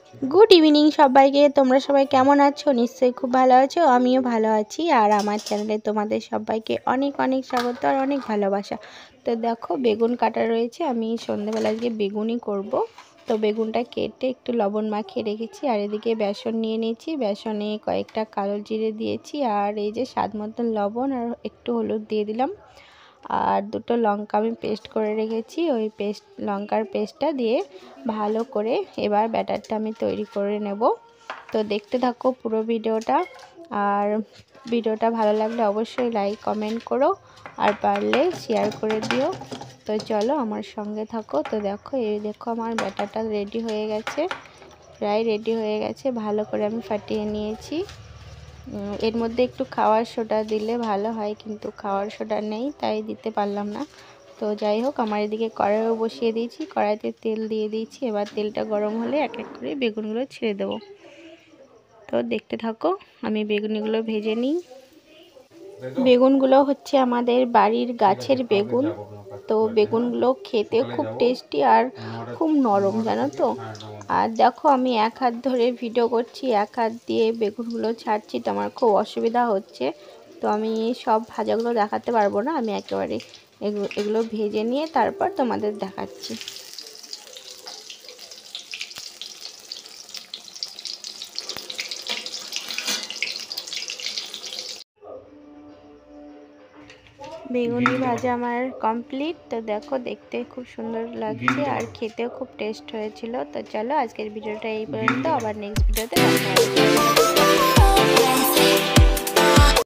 Good evening सबाइके তোমরা সবাই কেমন আছো নিশ্চয়ই খুব ভালো আছো আমিও ভালো আছি আর আমার চ্যানেলে তোমাদের সবাইকে অনেক অনেক স্বাগত আর অনেক ভালোবাসা। তো দেখো বেগুন কাটা রয়েছে, আমি সন্ধ্যাবেলা আজকে বেগুনই করব। তো বেগুনটা কেটে একটু লবণ মাখিয়ে রেখেছি আর এদিকে বেসন নিয়ে নিয়েছি, বেসনে কয়েকটা কালো জিরে দিয়েছি আর এই যে স্বাদ মতন লবণ আর একটু হলুদ দিয়ে দিলাম আর দুটো লঙ্কা আমি পেস্ট করে রেখেছি, ওই লঙ্কার পেস্টটা দিয়ে ভালো করে এবার ব্যাটারটা আমি তৈরি করে নেব। তো দেখতে থাকো পুরো ভিডিওটা, আর ভিডিওটা ভালো লাগলে অবশ্যই লাইক কমেন্ট করো আর পারলে শেয়ার করে দিও। তো চলো আমার সঙ্গে থাকো। তো দেখো দেখো আমার ব্যাটারটা রেডি হয়ে গেছে, প্রায় রেডি হয়ে গেছে, ভালো করে আমি ফাটিয়ে নিয়েছি। এর মধ্যে একটু খাওয়ার সোডা দিলে ভালো হয়, কিন্তু খাওয়ার সোডা নেই তাই দিতে পারলাম না। তো যাই হোক, আমার এদিকে কড়াইও বসিয়ে দিয়েছি, কড়াইতে তেল দিয়ে দিয়েছি, এবার তেলটা গরম হলে এক এক করে বেগুনগুলো ছেড়ে দেবো। তো দেখতে থাকো, আমি বেগুনগুলো ভেজে নিই। বেগুনগুলো হচ্ছে আমাদের বাড়ির গাছের বেগুন। তো বেগুনগুলো খেতে খুব টেস্টি আর খুব নরম, জানো তো। আর দেখো আমি এক হাত ধরে ভিডিও করছি, এক হাত দিয়ে বেগুনগুলো ছাড়ছি, তো আমার খুব অসুবিধা হচ্ছে। তো আমি সব ভাজাগুলো দেখাতে পারবো না, আমি একেবারে এগুলো ভেজে নিয়ে তারপর তোমাদের দেখাচ্ছি। বেগুনি ভাজা আমার কমপ্লিট। তো দেখো দেখতে খুব সুন্দর লাগছে আর খেতেও খুব টেস্ট হয়েছিল। তো চলো আজকের ভিডিওটা এই পর্যন্ত, আবার নেক্সট ভিডিওতে দেখা হবে।